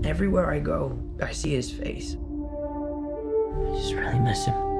Everywhere I go, I see his face. I just really miss him.